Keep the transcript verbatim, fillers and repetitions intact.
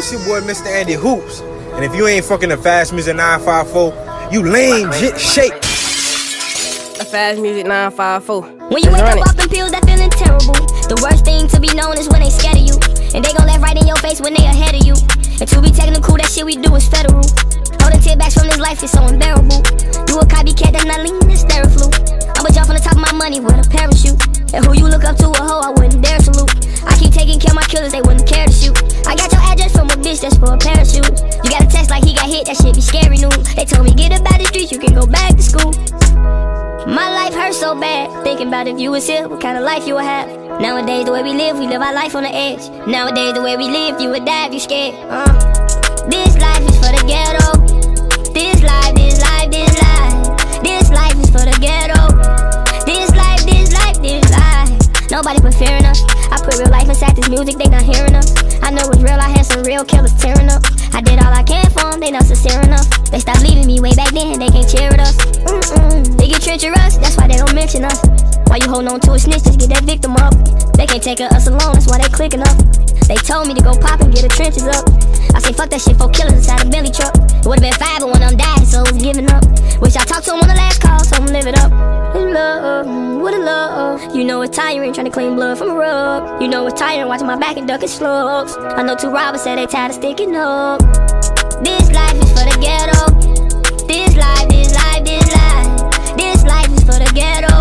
it's your boy Mister Andy Hoops. And if you ain't fucking the Fast Music nine five four, you lame jit shape. The Fast Music nine five four. When you wake up off them pills, that feeling terrible. The worst thing to be known is when they scared of you. And they gon' laugh right in your face when they ahead of you. And to be technical, that shit we do is federal. Holding tearbacks from this life is so unbearable. You a copycat, that's not lean, that's Theraflu. I'ma jump from the top of my money with a parachute. And who you look up to, a hoe, I wouldn't dare salute. I keep taking care of my killers, they wouldn't care to shoot. I got your address from a bitch that's for a parachute. You got a text like he got hit, that shit be scary news. They told me get up out the streets, you can go back to school. My life hurts so bad, thinking about if you was here, what kind of life you would have. Nowadays the way we live, we live our life on the edge. Nowadays the way we live, you would die if you scared. uh. This life is for the ghetto. This life, this life, this life. This life is for the ghetto. This life, this life, this life. Nobody put fear in us. I put real life inside this music, they not hearing us. I know it's real, I had some real killers tearing up. I did all I can for them, they not sincere enough. They stopped leaving me way back then, they can't cheer at us. Mm-mm. They get treacherous, that's why they don't mention us. Why you holding on to a snitch, just get that victim up. They can't take us alone, that's why they clicking up. They told me to go pop and get the trenches up. I say fuck that shit, four killers inside a Bentley truck. It would've been five, but one of them died, so it was giving up. Wish I talked to him on the last call, so I'm live it up. Love, what a love. You know it's tiring trying to clean blood from a rug. You know it's tiring watching my back and ducking slugs. I know two robbers said they tired of sticking up. This life is for the ghetto. This life, this life, this life. This life is for the ghetto.